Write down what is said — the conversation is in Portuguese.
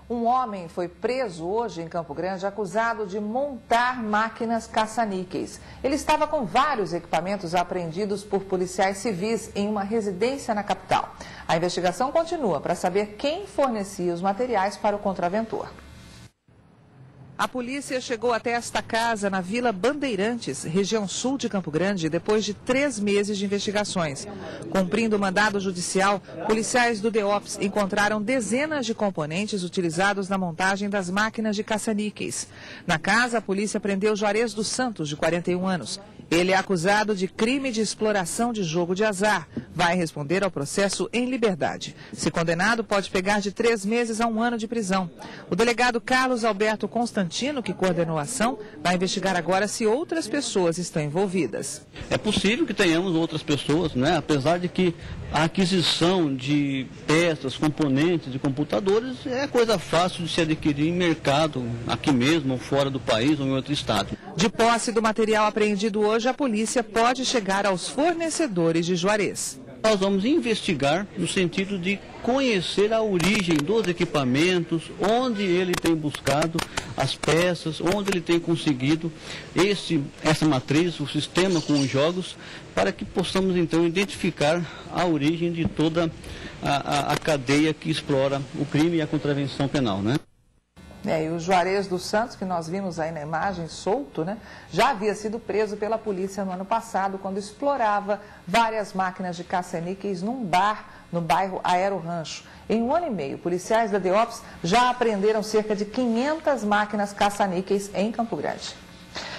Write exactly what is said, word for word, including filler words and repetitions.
Um homem foi preso hoje em Campo Grande acusado de montar máquinas caça-níqueis. Ele estava com vários equipamentos apreendidos por policiais civis em uma residência na capital. A investigação continua para saber quem fornecia os materiais para o contraventor. A polícia chegou até esta casa na Vila Bandeirantes, região sul de Campo Grande, depois de três meses de investigações. Cumprindo o mandado judicial, policiais do DEOPS encontraram dezenas de componentes utilizados na montagem das máquinas de caça-níqueis. Na casa, a polícia prendeu Juarez dos Santos, de quarenta e um anos. Ele é acusado de crime de exploração de jogo de azar. Vai responder ao processo em liberdade. Se condenado, pode pegar de três meses a um ano de prisão. O delegado Carlos Alberto Constantino, que coordenou a ação, vai investigar agora se outras pessoas estão envolvidas. É possível que tenhamos outras pessoas, né? Apesar de que a aquisição de peças, componentes de computadores é coisa fácil de se adquirir em mercado, aqui mesmo, ou fora do país, ou em outro estado. De posse do material apreendido hoje, a polícia pode chegar aos fornecedores de Juarez. Nós vamos investigar no sentido de conhecer a origem dos equipamentos, onde ele tem buscado as peças, onde ele tem conseguido esse, essa matriz, o sistema com os jogos, para que possamos então identificar a origem de toda a, a, a cadeia que explora o crime e a contravenção penal, né? É, e o Juarez dos Santos, que nós vimos aí na imagem, solto, né, já havia sido preso pela polícia no ano passado, quando explorava várias máquinas de caça-níqueis num bar no bairro Aero Rancho. Em um ano e meio, policiais da DEOPS já apreenderam cerca de quinhentas máquinas caça-níqueis em Campo Grande.